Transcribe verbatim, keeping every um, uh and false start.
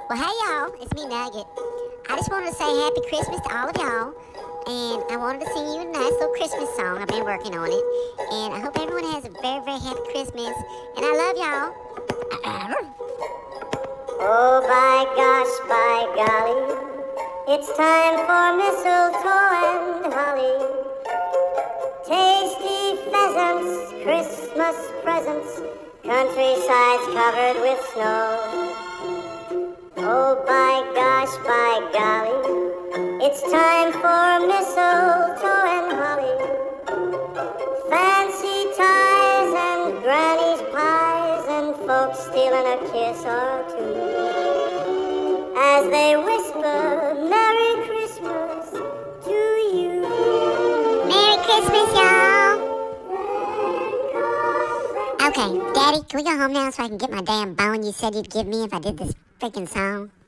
Well, hey, y'all. It's me, Nugget. I just wanted to say Happy Christmas to all of y'all. And I wanted to sing you a nice little Christmas song. I've been working on it. And I hope everyone has a very, very happy Christmas. And I love y'all. Oh, by gosh, by golly, it's time for mistletoe and holly. Tasty pheasants, Christmas presents, countrysides covered with snow. Oh, by gosh, by golly, it's time for mistletoe and holly. Fancy ties and granny's pies and folks stealing a kiss or two as they whisper Merry Christmas to you. Merry Christmas, y'all. Okay, Daddy, can we go home now so I can get my damn bone you said you'd give me if I did this freaking song?